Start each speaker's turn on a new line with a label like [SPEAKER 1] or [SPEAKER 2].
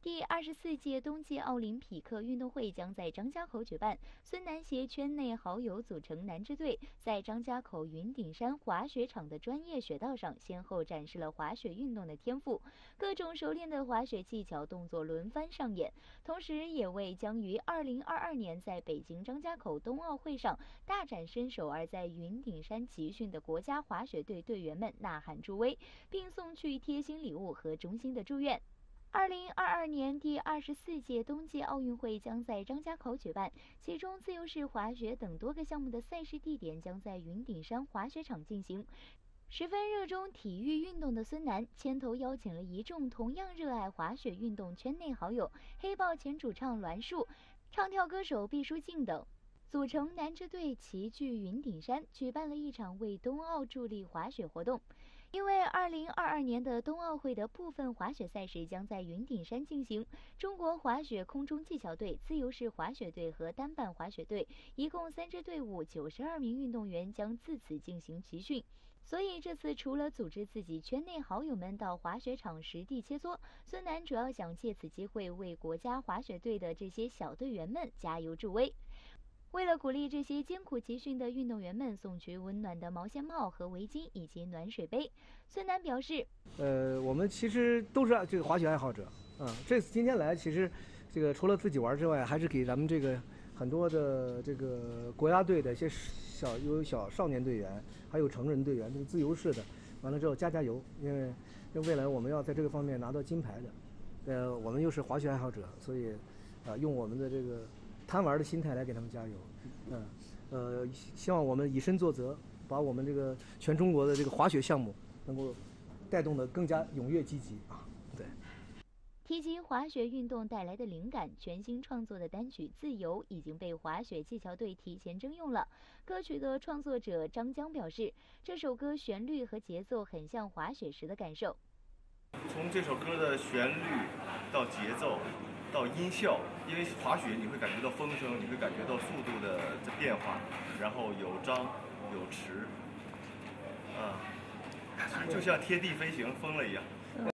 [SPEAKER 1] 第24届冬季奥林匹克运动会将在张家口举办。孙楠携圈内好友组成男支队，在张家口云顶山滑雪场的专业雪道上，先后展示了滑雪运动的天赋，各种熟练的滑雪技巧动作轮番上演，同时也为将于2022年在北京张家口冬奥会上大展身手而在云顶山集训的国家滑雪队队员们呐喊助威，并送去贴心礼物和衷心的祝愿。2022年第24届冬季奥运会将在张家口举办，其中自由式滑雪等多个项目的赛事地点将在云顶山滑雪场进行。十分热衷体育运动的孙楠牵头邀请了一众同样热爱滑雪运动圈内好友，黑豹前主唱栾树、唱跳歌手毕书尽等，组成男支队齐聚云顶山，举办了一场为冬奥助力滑雪活动。因为2022年的冬奥会的部分滑雪赛事将在云顶山进行，中国滑雪空中技巧队、自由式滑雪队和单板滑雪队一共3支队伍，92名运动员将自此进行集训。所以这次除了组织自己圈内好友们到滑雪场实地切磋，孙楠主要想借此机会为国家滑雪队的这些小队员们加油助威。为了鼓励这些艰苦集训的运动员们送去温暖的毛线帽和围巾以及暖水杯，孙楠表示：
[SPEAKER 2] 我们其实都是这个滑雪爱好者，这次今天来，其实这个除了自己玩之外，还是给咱们这个很多的这个国家队的一些小少年队员，还有成人队员，这个自由式的，完了之后加油，因为未来我们要在这个方面拿到金牌的，我们又是滑雪爱好者，所以用我们的这个贪玩的心态来给他们加油，希望我们以身作则，把我们这个全中国的这个滑雪项目能够带动得更加踊跃积极啊！对。
[SPEAKER 1] 提及滑雪运动带来的灵感，全新创作的单曲《自由》已经被滑雪技巧队提前征用了。歌曲的创作者张江表示，这首歌旋律和节奏很像滑雪时的感受。
[SPEAKER 3] 从这首歌的旋律到节奏到音效，因为滑雪你会感觉到风声，你会感觉到速度的变化，然后有张有弛，就像贴地飞行疯了一样。